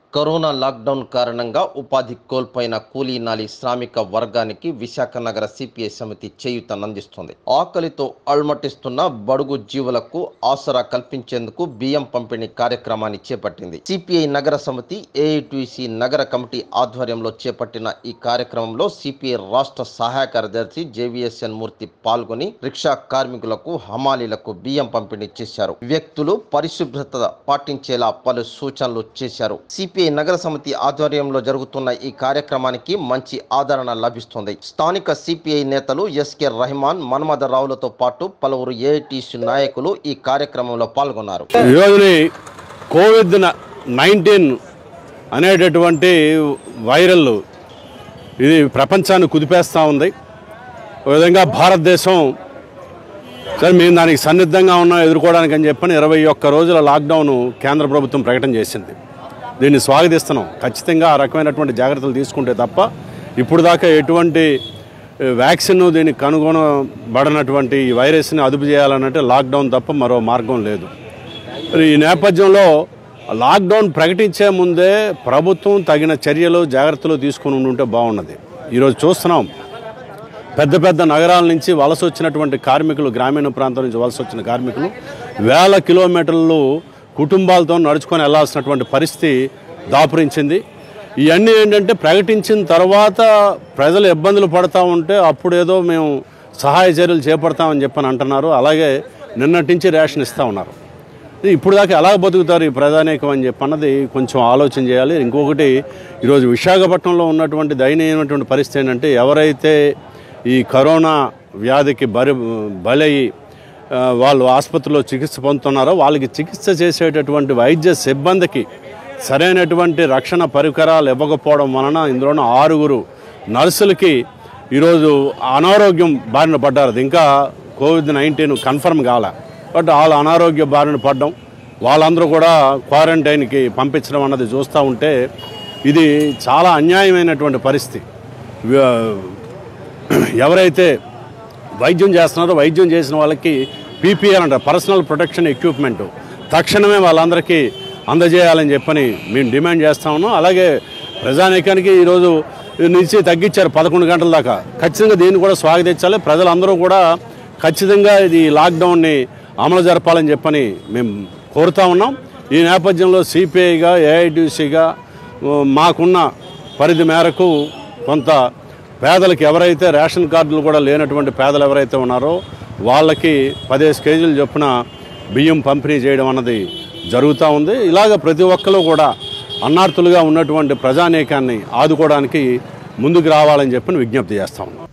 Corona lockdown కారణంగా ఉపాధి కోల్పోయిన కూలీనాలి శ్రామిక వర్గానికి విశాఖ నగర సిపిఐ సమితి చేయూతనందిస్తుంది. ఆకలితో అల్మటిస్తున్న బడుగు జీవులకు ఆసరా కల్పించేందుకు బియ్యం పంపిణీ కార్యక్రమాన్ని చేపట్టింది. సిపిఐ నగర సమితి ఏఐటీసీ నగర కమిటీ ఆధ్వర్యంలో చేపట్టిన ఈ కార్యక్రమంలో సిపిఐ రాష్ట్ర సహాయ కార్యదర్శి జేవీఎస్ఎన్ మూర్తి పాల్గొని రిక్షా కార్మికులకు, హమాలీలకు బియ్యం పంపిణీ చేశారు. వ్యక్తులు పరిశుభ్రత పాటించేలా పలు సూచనలు చేశారు. సిపిఐ నగర సమితి ఆధ్వర్యంలో జరుగుతున్న ఈ కార్యక్రమానికి మంచి ఆదరణ లభిస్తుంది. స్థానిక సిపిఐ నేతలు ఎస్కే రహమాన్, మన్మథ రావులతో పాటు పలువురు ఏఐటీసీ నాయకులు ఈ కార్యక్రమంలో పాల్గొన్నారు. కోవిడ్-19 అనేటటువంటి వైరల్ ఇది ప్రపంచాన్ని కుదిపేస్తూ ఉంది. ఒక విధంగా భారతదేశం సరే మేము దానికి సన్నిద్ధంగా ఉన్నాం ఎదుర్కోవడానికి అని చెప్పని 21 రోజుల లాక్డౌన్ కేంద్ర ప్రభుత్వం ప్రకటన చేసింది. దీన్ని స్వాగతిస్తున్నాం. ఖచ్చితంగా ఆ రకమైనటువంటి జాగ్రత్తలు తీసుకుంటే తప్ప ఇప్పుడు దాకా ఎటువంటి వ్యాక్సిన్ దీనికి కనుగొనబడినటువంటి ఈ వైరస్ని అదుపు చేయాలనంటే లాక్డౌన్ తప్ప మరో మార్గం లేదు. ఈ నేపథ్యంలో లాక్డౌన్ ప్రకటించే ముందే ప్రభుత్వం తగిన చర్యలు, జాగ్రత్తలు తీసుకుని ఉంటే బాగున్నది. ఈరోజు చూస్తున్నాం పెద్ద పెద్ద నగరాల నుంచి వలస వచ్చినటువంటి కార్మికులు, గ్రామీణ ప్రాంతం నుంచి వలస వచ్చిన కార్మికులు వేల కిలోమీటర్లు కుటుంబాలతో నడుచుకొని వెళ్లాల్సినటువంటి పరిస్థితి దాపురించింది. ఇవన్నీ ఏంటంటే ప్రకటించిన తర్వాత ప్రజలు ఇబ్బందులు పడతా ఉంటే అప్పుడేదో మేము సహాయ చర్యలు చేపడతామని చెప్పని అంటున్నారు. అలాగే నిన్నటి నుంచి రేషన్ ఇస్తూ ఉన్నారు. ఇప్పుడు దాకా ఎలా బతుకుతారు ఈ ప్రధానికం అని చెప్పి అన్నది కొంచెం ఆలోచన చేయాలి. ఇంకొకటి, ఈరోజు విశాఖపట్నంలో ఉన్నటువంటి దయనీయమైనటువంటి పరిస్థితి ఏంటంటే ఎవరైతే ఈ కరోనా వ్యాధికి బలయ్యి వాళ్ళు ఆసుపత్రిలో చికిత్స పొందుతున్నారో వాళ్ళకి చికిత్స చేసేటటువంటి వైద్య సిబ్బందికి సరైనటువంటి రక్షణ పరికరాలు ఇవ్వకపోవడం వలన ఇందులోనూ 6 నర్సులకి ఈరోజు అనారోగ్యం బారిన పడ్డారు. ఇంకా కోవిడ్-19 కన్ఫర్మ్ కాలే, బట్ వాళ్ళు అనారోగ్య బారిన పడడం, వాళ్ళందరూ కూడా క్వారంటైన్కి పంపించడం అన్నది చూస్తూ ఉంటే ఇది చాలా అన్యాయమైనటువంటి పరిస్థితి. ఎవరైతే వైద్యం చేస్తున్నారో వైద్యం చేసిన వాళ్ళకి పీపీఆర్ అంటారు, పర్సనల్ ప్రొటెక్షన్ ఎక్విప్మెంట్, తక్షణమే వాళ్ళందరికీ అందజేయాలని చెప్పని మేము డిమాండ్ చేస్తా ఉన్నాం. అలాగే ప్రజానీకానికి ఈరోజు నుంచి తగ్గించారు 11 గంటల దాకా. ఖచ్చితంగా దీన్ని కూడా స్వాగతించాలి. ప్రజలందరూ కూడా ఖచ్చితంగా ఇది లాక్డౌన్ని అమలు జరపాలని చెప్పని మేము కోరుతా ఉన్నాం. ఈ నేపథ్యంలో సిపిఐగా, ఏఐటీసీగా మాకున్న పరిధి మేరకు కొంత పేదలకు, ఎవరైతే రేషన్ కార్డులు కూడా లేనటువంటి పేదలు ఎవరైతే ఉన్నారో వాళ్ళకి 15 కేజీలు చొప్పున బియ్యం పంపిణీ చేయడం అన్నది జరుగుతూ ఉంది. ఇలాగ ప్రతి ఒక్కరు కూడా అన్నార్థులుగా ఉన్నటువంటి ప్రజానీకాన్ని ఆదుకోవడానికి ముందుకు రావాలని చెప్పి విజ్ఞప్తి చేస్తా ఉన్నాం.